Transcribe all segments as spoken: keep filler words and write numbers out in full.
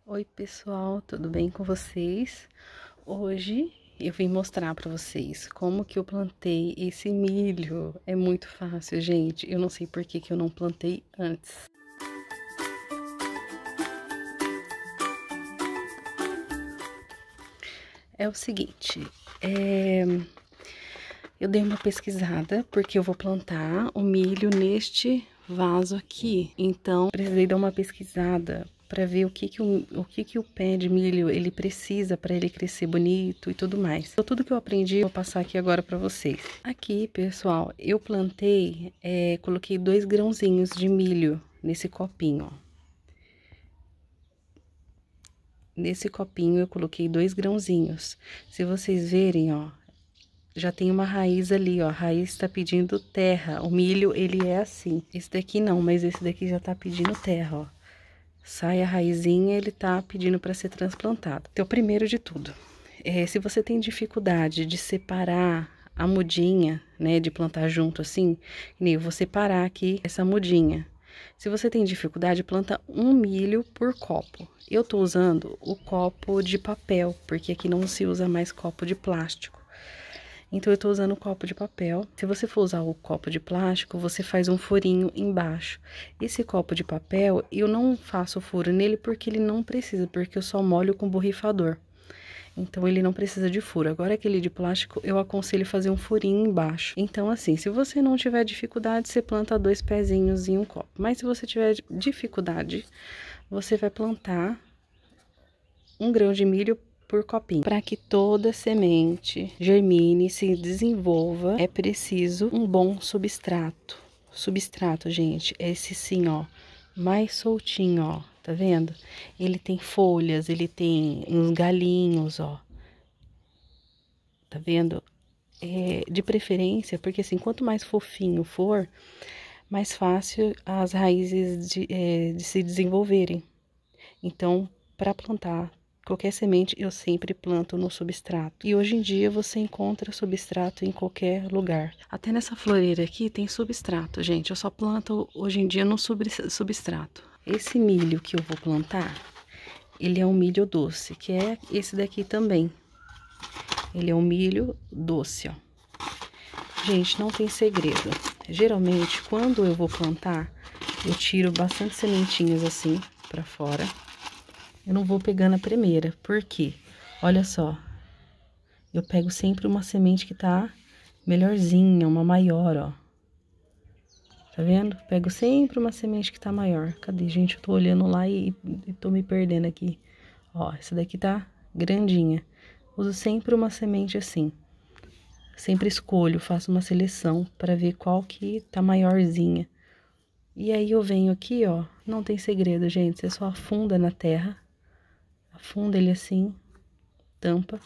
Oi pessoal, tudo bem com vocês? Hoje eu vim mostrar para vocês como que eu plantei esse milho. É muito fácil, gente. Eu não sei por que que eu não plantei antes. É o seguinte, é... eu dei uma pesquisada porque eu vou plantar o milho neste vaso aqui. Então, precisei dar uma pesquisada para ver o que que o, o que que o pé de milho ele precisa para ele crescer bonito e tudo mais. Então, tudo que eu aprendi, eu vou passar aqui agora para vocês. Aqui, pessoal, eu plantei, é, coloquei dois grãozinhos de milho nesse copinho, ó. Nesse copinho eu coloquei dois grãozinhos. Se vocês verem, ó, já tem uma raiz ali, ó, a raiz está pedindo terra. O milho, ele é assim. Esse daqui não, mas esse daqui já tá pedindo terra, ó. Sai a raizinha, ele tá pedindo para ser transplantado. Então, primeiro de tudo, é, se você tem dificuldade de separar a mudinha, né, de plantar junto assim, eu vou separar aqui essa mudinha. Se você tem dificuldade, planta um milho por copo. Eu tô usando o copo de papel, porque aqui não se usa mais copo de plástico. Então, eu tô usando o copo de papel. Se você for usar o copo de plástico, você faz um furinho embaixo. Esse copo de papel, eu não faço furo nele porque ele não precisa, porque eu só molho com borrifador. Então, ele não precisa de furo. Agora, aquele de plástico, eu aconselho fazer um furinho embaixo. Então, assim, se você não tiver dificuldade, você planta dois pezinhos em um copo. Mas se você tiver dificuldade, você vai plantar um grão de milho por copinho. Para que toda semente germine, se desenvolva, é preciso um bom substrato. Substrato, gente, é esse sim, ó, mais soltinho, ó, tá vendo? Ele tem folhas, ele tem uns galinhos, ó. Tá vendo? É, de preferência, porque assim, quanto mais fofinho for, mais fácil as raízes de, é, de se desenvolverem. Então, para plantar qualquer semente, eu sempre planto no substrato. E hoje em dia você encontra substrato em qualquer lugar. Até nessa floreira aqui tem substrato, gente. Eu só planto hoje em dia no substrato. Esse milho que eu vou plantar, ele é um milho doce, que é esse daqui também. Ele é um milho doce, ó. Gente, não tem segredo. Geralmente, quando eu vou plantar, eu tiro bastante sementinhas assim pra fora. Eu não vou pegando a primeira, porque, olha só, eu pego sempre uma semente que tá melhorzinha, uma maior, ó. Tá vendo? Pego sempre uma semente que tá maior. Cadê, gente? Eu tô olhando lá e, e tô me perdendo aqui. Ó, essa daqui tá grandinha. Uso sempre uma semente assim. Sempre escolho, faço uma seleção pra ver qual que tá maiorzinha. E aí eu venho aqui, ó, não tem segredo, gente. Você só afunda na terra. Afunda ele assim, tampa.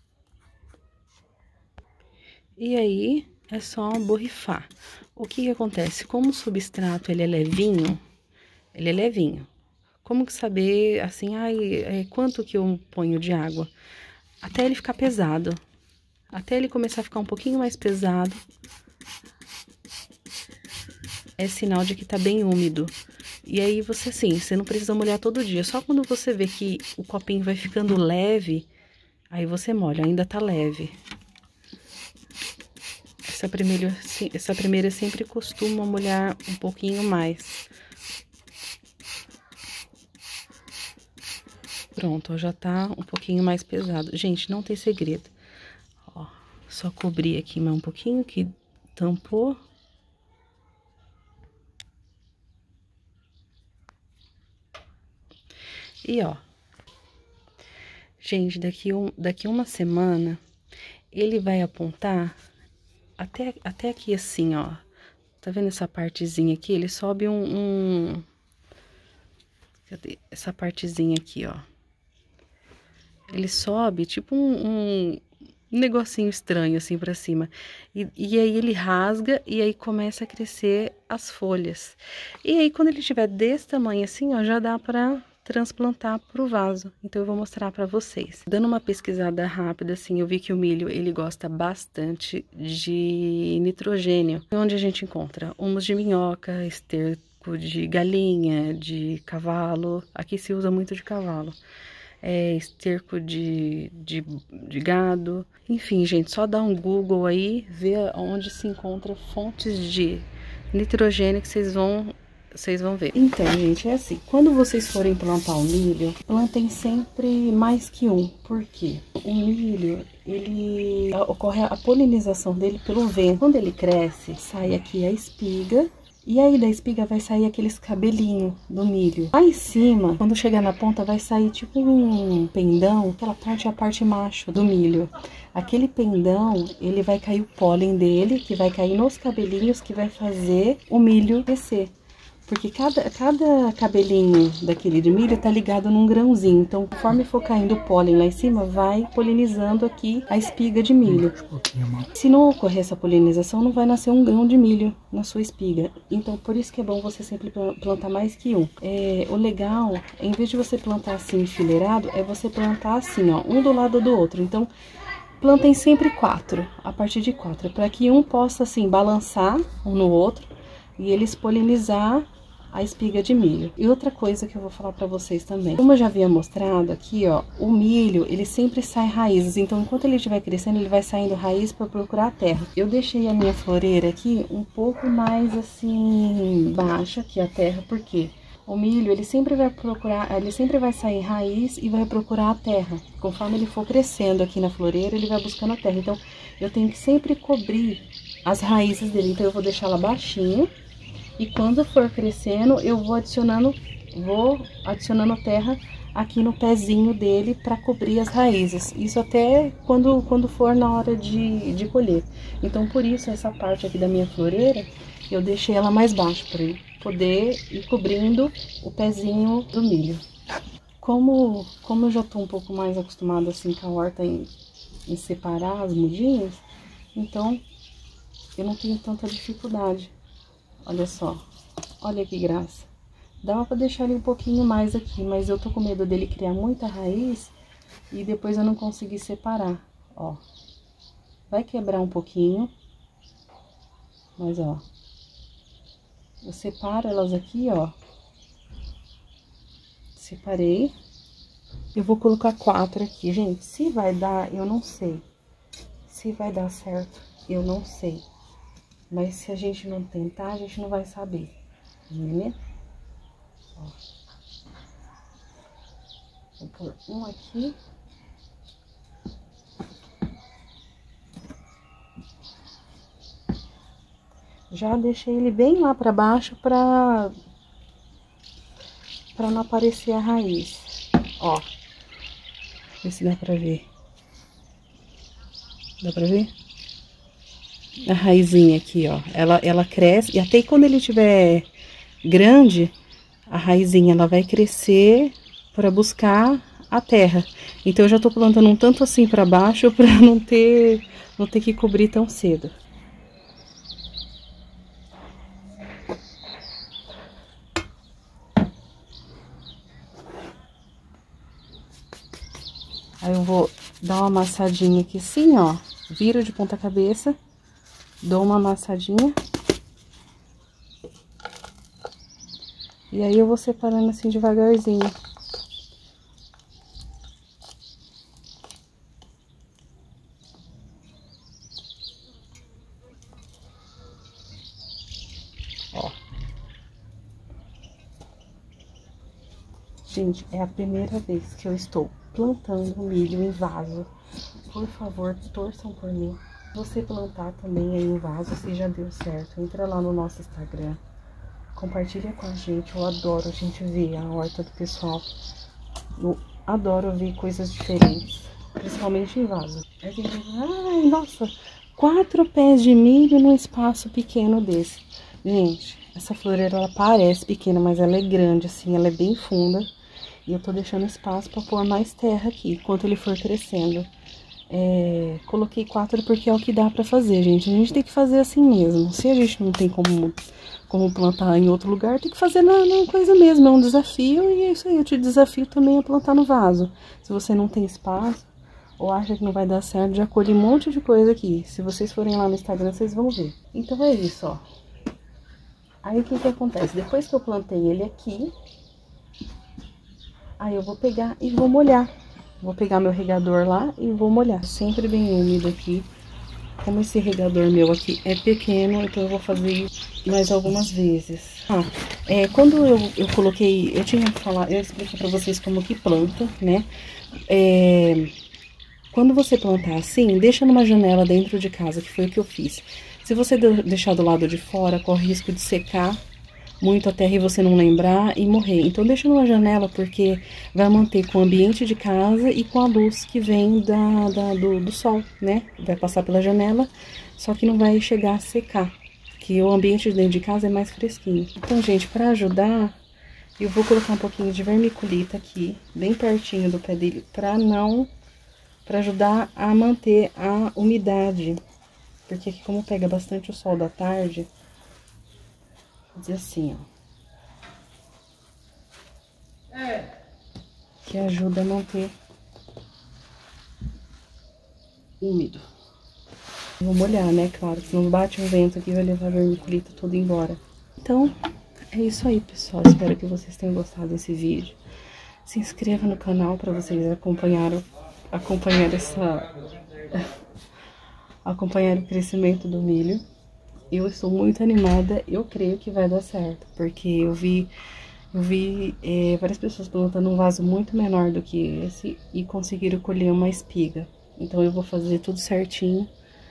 E aí, é só borrifar. O que que acontece? Como o substrato, ele é levinho, ele é levinho. Como que saber, assim, ai, é, quanto que eu ponho de água? Até ele ficar pesado. Até ele começar a ficar um pouquinho mais pesado. É sinal de que tá bem úmido. E aí, você, assim, você não precisa molhar todo dia. Só quando você vê que o copinho vai ficando leve, aí você molha, ainda tá leve. Essa primeira, essa primeira sempre costuma molhar um pouquinho mais. Pronto, ó, já tá um pouquinho mais pesado. Gente, não tem segredo. Ó, só cobrir aqui mais um pouquinho que tampou. E ó, gente, daqui, um, daqui uma semana, ele vai apontar até, até aqui assim, ó. Tá vendo essa partezinha aqui? Ele sobe um... um... Cadê? Essa partezinha aqui, ó. Ele sobe tipo um, um negocinho estranho assim pra cima. E, e aí ele rasga e aí começa a crescer as folhas. E aí quando ele tiver desse tamanho assim, ó, já dá pra transplantar pro vaso. Então eu vou mostrar pra vocês. Dando uma pesquisada rápida assim, eu vi que o milho ele gosta bastante de nitrogênio. Onde a gente encontra humus de minhoca, esterco esterco de galinha, de cavalo. Aqui se usa muito de cavalo. É, esterco de, de, de gado. Enfim, gente, só dá um Google aí, ver onde se encontra fontes de nitrogênio que vocês vão, vocês vão ver. Então, gente, é assim, quando vocês forem plantar o milho, plantem sempre mais que um. Por quê? O milho, ele ocorre a polinização dele pelo vento. Quando ele cresce, sai aqui a espiga. E aí da espiga vai sair aqueles cabelinhos do milho. Lá em cima, quando chegar na ponta, vai sair tipo um pendão. Aquela parte é a parte macho do milho. Aquele pendão, ele vai cair o pólen dele, que vai cair nos cabelinhos, que vai fazer o milho crescer. Porque cada, cada cabelinho daquele de milho tá ligado num grãozinho. Então, conforme for caindo o pólen lá em cima, vai polinizando aqui a espiga de milho. Se não ocorrer essa polinização, não vai nascer um grão de milho na sua espiga. Então, por isso que é bom você sempre plantar mais que um. É, o legal, em vez de você plantar assim enfileirado, é você plantar assim, ó, um do lado do outro. Então, plantem sempre quatro, a partir de quatro, para que um possa assim balançar um no outro e eles polinizar a espiga de milho. E outra coisa que eu vou falar pra vocês também. Como eu já havia mostrado aqui, ó, o milho, ele sempre sai raízes. Então, enquanto ele estiver crescendo, ele vai saindo raiz para procurar a terra. Eu deixei a minha floreira aqui um pouco mais, assim, baixa que a terra. Por quê? O milho, ele sempre vai procurar, ele sempre vai sair raiz e vai procurar a terra. Conforme ele for crescendo aqui na floreira, ele vai buscando a terra. Então, eu tenho que sempre cobrir as raízes dele. Então, eu vou deixar ela baixinha. E quando for crescendo, eu vou adicionando, vou adicionando terra aqui no pezinho dele para cobrir as raízes. Isso até quando, quando for na hora de, de colher. Então, por isso, essa parte aqui da minha floreira, eu deixei ela mais baixa, para poder ir cobrindo o pezinho do milho. Como, como eu já tô um pouco mais acostumada assim com a horta em, em separar as mudinhas, então eu não tenho tanta dificuldade. Olha só, olha que graça. Dava pra deixar ele um pouquinho mais aqui, mas eu tô com medo dele criar muita raiz e depois eu não conseguir separar, ó. Vai quebrar um pouquinho, mas ó, eu separo elas aqui, ó. Separei. Eu vou colocar quatro aqui, gente. Se vai dar, eu não sei. Se vai dar certo, eu não sei. Mas se a gente não tentar, a gente não vai saber, né? Ó. Vou pôr um aqui. Já deixei ele bem lá pra baixo pra, pra não aparecer a raiz. Ó. Ver se dá pra ver. Dá pra ver? A raizinha aqui, ó, ela, ela cresce, e até quando ele tiver grande, a raizinha, ela vai crescer para buscar a terra. Então, eu já tô plantando um tanto assim para baixo, para não ter, não ter que cobrir tão cedo. Aí, eu vou dar uma amassadinha aqui assim, ó, viro de ponta cabeça. Dou uma amassadinha. E aí eu vou separando assim devagarzinho. Ó. Gente, é a primeira vez que eu estou plantando milho em vaso. Por favor, torçam por mim. Você plantar também aí em vaso, se já deu certo, entra lá no nosso Instagram, compartilha com a gente. Eu adoro a gente ver a horta do pessoal, eu adoro ver coisas diferentes, principalmente em vaso. Aí tem gente, ai, nossa, quatro pés de milho num espaço pequeno desse. Gente, essa floreira, ela parece pequena, mas ela é grande, assim, ela é bem funda. E eu tô deixando espaço pra pôr mais terra aqui, enquanto ele for crescendo. É, coloquei quatro porque é o que dá pra fazer, gente. A gente tem que fazer assim mesmo. Se a gente não tem como, como plantar em outro lugar, tem que fazer na, na coisa mesmo. É um desafio e é isso aí. Eu te desafio também a plantar no vaso. Se você não tem espaço ou acha que não vai dar certo, já colhi um monte de coisa aqui. Se vocês forem lá no Instagram, vocês vão ver. Então é isso, ó. Aí, o que que acontece? Depois que eu plantei ele aqui, aí eu vou pegar e vou molhar. Vou pegar meu regador lá e vou molhar. Sempre bem úmido aqui. Como esse regador meu aqui é pequeno, então eu vou fazer isso mais algumas vezes. Ah, é, quando eu, eu coloquei, eu tinha falado, eu expliquei pra vocês como que planta, né? É, quando você plantar assim, deixa numa janela dentro de casa, que foi o que eu fiz. Se você deixar do lado de fora, corre risco de secar muito a terra e você não lembrar e morrer. Então deixa numa janela, porque vai manter com o ambiente de casa e com a luz que vem da, da, do, do sol, né? Vai passar pela janela, só que não vai chegar a secar, que o ambiente de dentro de casa é mais fresquinho. Então, gente, para ajudar, eu vou colocar um pouquinho de vermiculita aqui, bem pertinho do pé dele, para não... para ajudar a manter a umidade. Porque aqui, como pega bastante o sol da tarde, vou dizer assim, ó. Que ajuda a manter úmido. Vou molhar, né? Claro, senão bate um vento aqui e vai levar a vermiculita toda embora. Então, é isso aí, pessoal. Espero que vocês tenham gostado desse vídeo. Se inscreva no canal para vocês acompanhar, acompanhar essa... acompanhar o crescimento do milho. Eu estou muito animada, eu creio que vai dar certo, porque eu vi, eu vi é, várias pessoas plantando um vaso muito menor do que esse e conseguiram colher uma espiga. Então eu vou fazer tudo certinho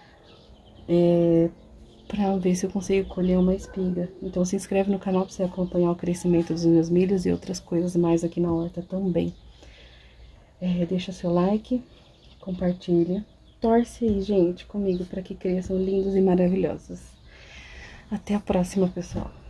é, pra ver se eu consigo colher uma espiga. Então se inscreve no canal pra você acompanhar o crescimento dos meus milhos e outras coisas mais aqui na horta também. É, deixa seu like, compartilha. Torce aí, gente, comigo, para que cresçam lindos e maravilhosos. Até a próxima, pessoal.